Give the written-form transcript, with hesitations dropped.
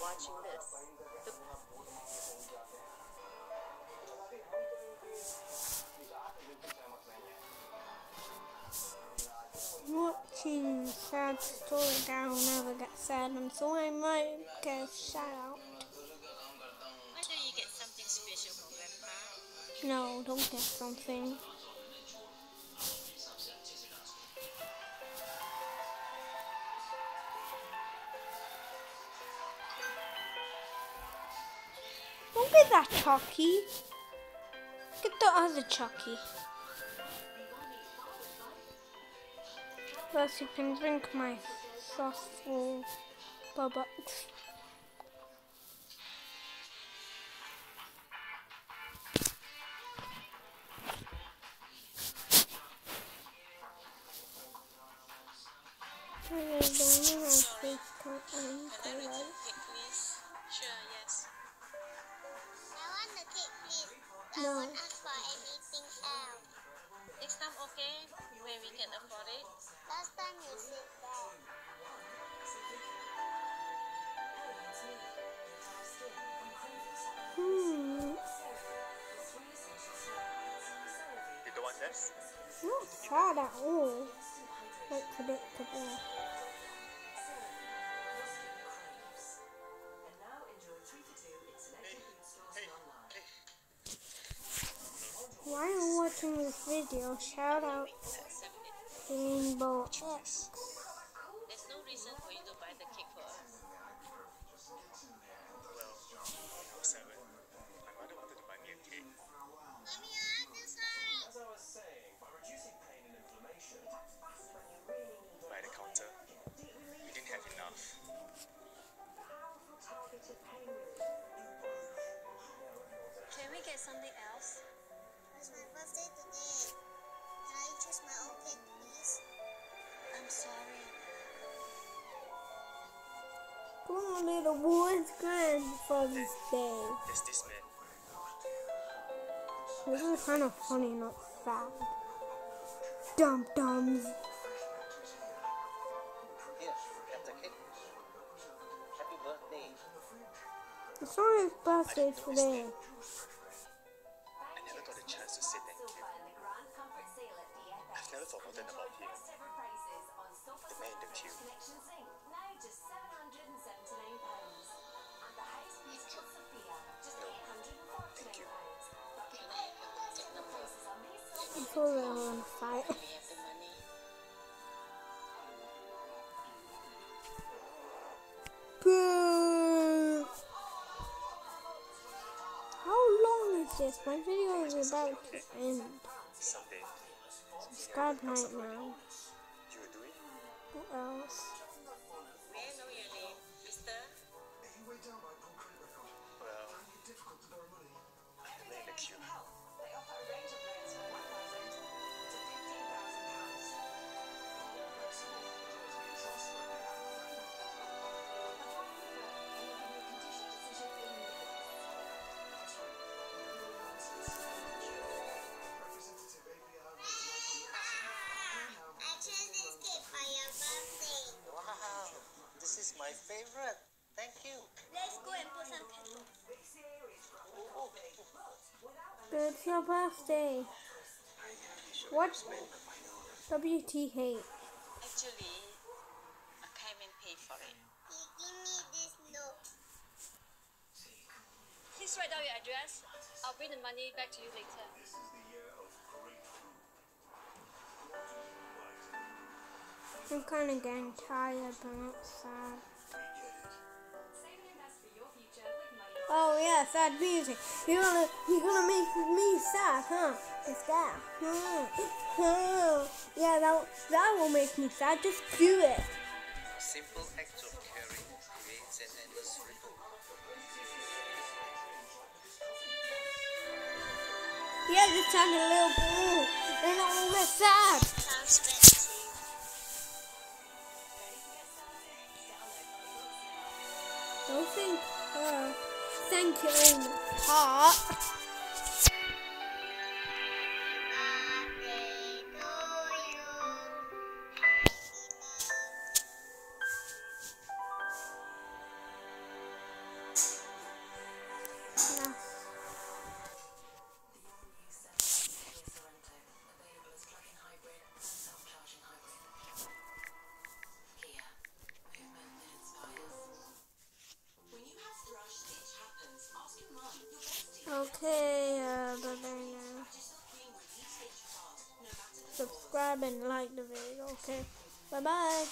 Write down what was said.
watching this. Watching sad story that will never get sad, and so I might get a shout out. Why don't you get something special for Grandpa? No, don't get something. Don't get that Chucky. Get the other Chucky. Plus you can drink my sauceful Bubba. Sorry. Can I return the cake, please? Sure, yes. I want the cake, please. I No. won't ask for anything else. Next time, okay? When we can afford it. Last time you said that. You don't want this? Not sad at all. Like predictable. While you're watching this video, shout out Accept it. Rainbow X. There's no reason for you to buy the cake for us. Well, when I was 7, my mother wanted to buy me a cake. Mommy, I have this one. By the counter, we didn't have enough. Can we get something else? It's my birthday today. Can I choose my own cake, please? I'm sorry. Come on, little boy, it's Grandfather's Day. There's this man. This is kind of funny, not sad. Dum-dums. Here, have the cake. Happy birthday. It's not his birthday today. I never got a chance to say thank you. I've never forgotten about him. The man in the queue. No, thank you. Can I have your contact number? I told her I want to fight. We have the money. Boo! How long is this? My video is about to end. Someday, Subscribe right now. you will do it. Who else? May I know your name, mister? Well, I'm the man in the queue. I chose this cake for your birthday. Wow, this is my favorite. Thank you. Let's go and put some candles. It's your birthday. What? WTH. Actually, I came and paid for it. Give me this note. Please write down your address. I'll bring the money back to you later. I'm kind of getting tired, but not sad. Oh yeah, sad music. You're gonna make me sad, huh? It's that. Yeah, that will make me sad. Just do it. A simple act of caring creates an endless ripple. Yeah, just sound a little blue. They're not all that sad. Sounds fancy. Don't think, thank you in the heart. subscribe and like the video. Okay, bye bye.